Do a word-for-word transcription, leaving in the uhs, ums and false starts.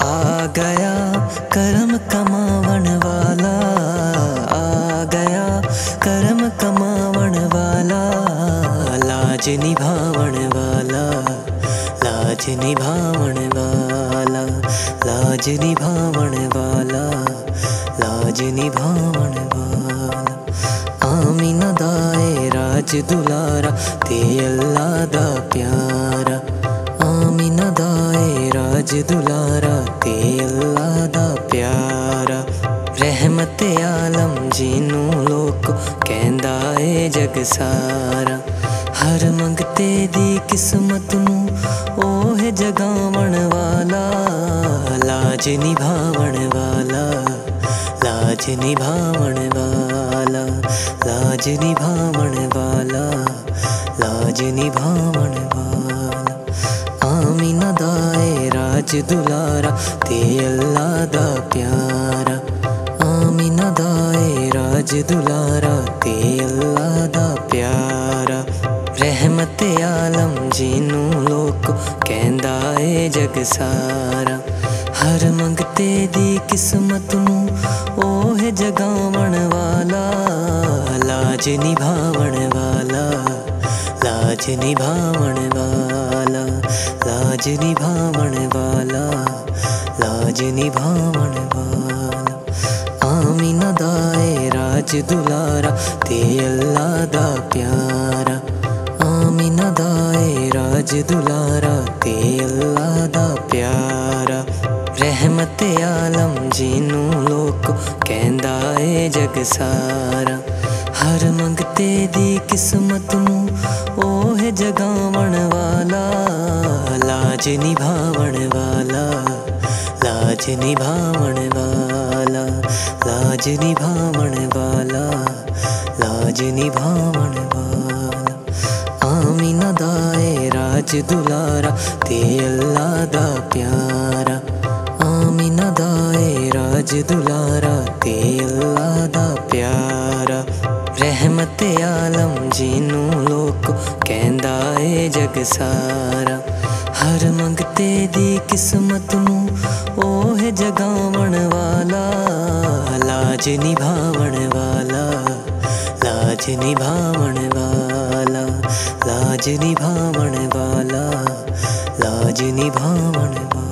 आ गया करम कमावन वाला, आ गया करम कमावन वाला, लाज निभावन वाला, लाज निभावन वाला, लाज निभावन वाला, लाज निभावन वाला। आमीना दा ए राज दुलारा ते अल्लाह दा प्यारा, आमीना दा ए राज दुलारा ते अल्लाह दा प्यारा। रहमत आलम जिनू लोग कहंदा ए जग सारा, हर मंगते दी किस्मत नू ओह जगावण वाला, लाज निभावण वाला, लाज निभावण वाला, लाज निभावण वाला, लाज निभावण वाला। आमीना दा ए राज दुलारा ते अल्लाह दा प्यारा, आमीना दा ए राज दुलारा ते अल्लाह दा प्यारा। रहमत आलम जिनू लोग कहंदा ए जग सारा, हर मंगते दी किस्मत नू ओह जगावण वाला, लाज निभावण वाला, लाज निभावण वाला, लाज निभावण वाला, लाज निभावण वाला। आमीना दा ए राज दुलारा ते अल्लाह दा प्यारा, आमीना दा ए राज दुलारा ते अल्लाह दा प्यारा। रहमत आलम जिनू लोग कहंदा ए जग सारा, हर मंगते दी किस्मत नू ओह जगावण वाला, लाज निभावण वाला, लाज निभावण वाला, लाज निभावण वाला, लाज निभावण वाला। आमीना दा ए राज दुलारा ते अल्लाह दा प्यारा, आमीना दा ए राज दुलारा ते अल्लाह दा प्यारा। रहमत आलम जिनू लोग कहंदा ए जग सारा, हर मंगते दी किस्मत नू ओह जगावण वाला, लाज निभावण वाला, लाज निभावण वाला, लाज निभावण वाला, लाज निभावण वाला।